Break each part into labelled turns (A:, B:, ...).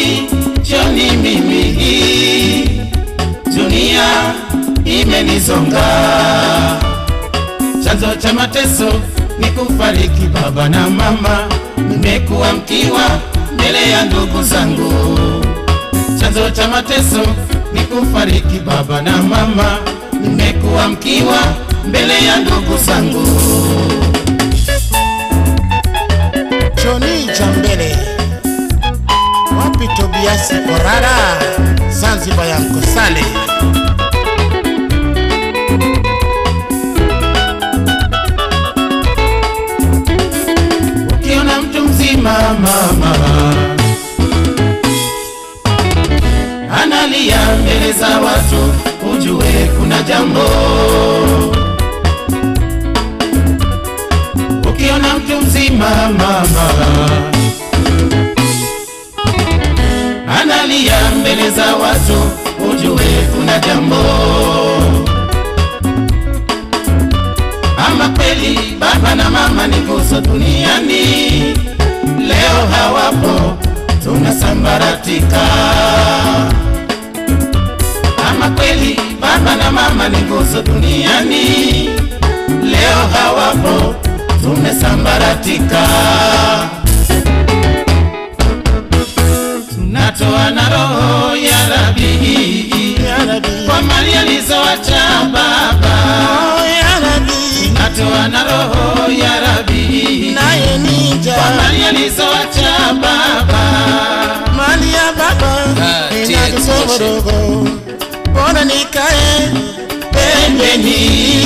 A: Joni mimi, dunia imenizonga. Chanzo cha mateso ni kufariki baba na mama. Nimekuwa mkiwa mbele ya ndugu zangu. Chanzo cha mateso ni kufariki baba na mama. Nimekuwa mkiwa mbele ya ndugu zangu.
B: Joni Jambele, wapi Tobias Korara, Zanzibar ya Mkosale.
A: Ukiona mtu mzima mama analia mbele za watu, ujue kuna jambo. Ukiona mtu mzima mama analia mbele za watu, ujue kuna jambo. Ama kweli baba na mama ni nguzo duniani, leo hawapo tunasambaratika. Ama kweli baba na mama ni nguzo duniani, leo hawapo tumesambaratika. Tunatoa na roho ya Rabi, kwa mali alizoacha baba. Tunatoa na roho ya Rabi,
B: naye nija
A: kwa mali alizoacha baba.
B: mali ya baba inatusomorogo, bona nikae
A: pembeni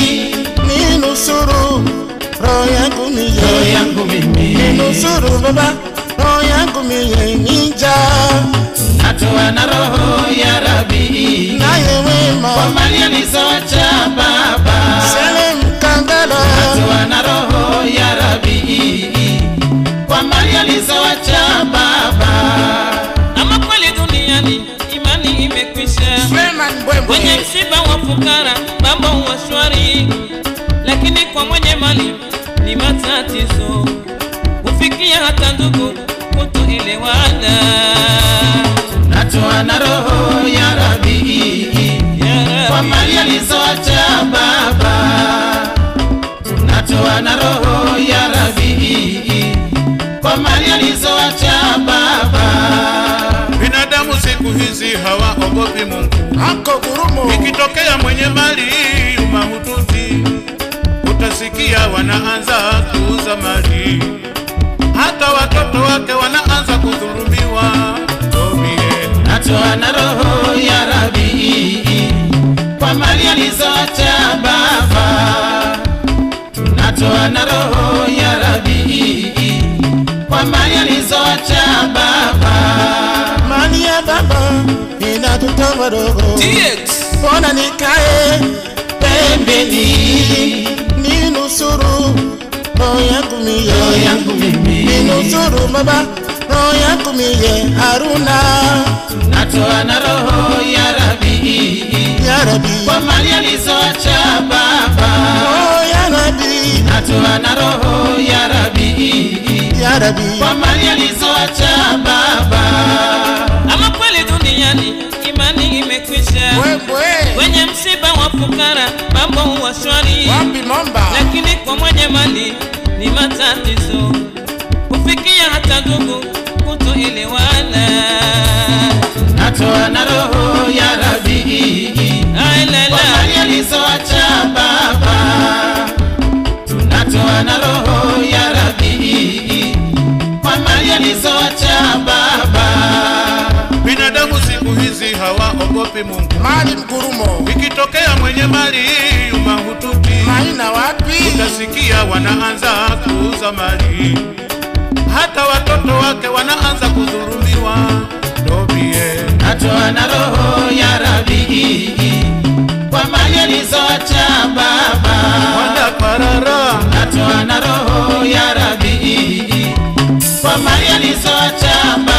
B: ninusuru roho yangu mimi, ninusuru baba roho yangu mie nija.
A: Tunatoa na roho ya Rabi,
B: naye wema
A: kwa mali alizoacha baba.
B: Sele Mkandala,
A: tunatoa na roho ya Rabi, kwa mali alizoacha baba.
C: Ama kweli duniani imani imekwisha, kwenye msiba wa fukara mambo huwa shwari, lakini kwa mwenye mali ni matatizo, kufikia hata ndugu kutoelewana.
A: Tunatoa na roho ya Rabi, kwa mali alizoacha baba. Tunatoa na roho ya Rabi, kwa mali alizoacha baba.
D: Binadamu siku hizi hawaogopi Mungu.
B: Anko Gurumo,
D: Ikitokea mwenye mali mahututi, utasikia wanaanza kuuza mali, hata watoto wake wanaanza kudhulumiwa.
A: Tunatoa na roho ya Rabi, kwa mali alizoacha baba. Tunatoa na roho ya Rabi, kwa mali alizoacha baba.
B: mali ya baba inatutomorogo, bona nikae
A: Pembeni
B: ninusuru roho yangu mie, ninusuru baba roho yangu mie Haruna.
A: tunatoa na roho ya Rabi,
B: Ya Rabi,
A: kwa mali alizoacha baba.
B: oh ya Rabi,
A: Tunatoa na roho ya Rabi,
B: Ya Rabi,
A: kwa mali alizoacha baba.
C: Ama kweli duniani imani imekwisha, kwenye msiba wa fukara mambo huwa shwari,
B: wapi Momba,
C: lakini kwa mwenye mali ni matatizo, kufikia hata ndugu kutoelewana.
A: Tunatoa na roho ya Rabi, kwa mali alizoacha baba. Tunatoa na roho ya Rabi, kwa mali alizoacha baba.
D: Binadamu siku hizi hawaogopi Mungu.
B: mali Mgurumo,
D: Ikitokea mwenye mali mahututi,
B: maina wapi,
D: utasikia wanaanza kuuza mali, hata watoto wake wanaanza kudhulumiwa.
A: Tunatoa na roho ya Rabi, kwa mali alizoacha baba. Tunatoa na roho ya Rabi, kwa mali alizoacha baba.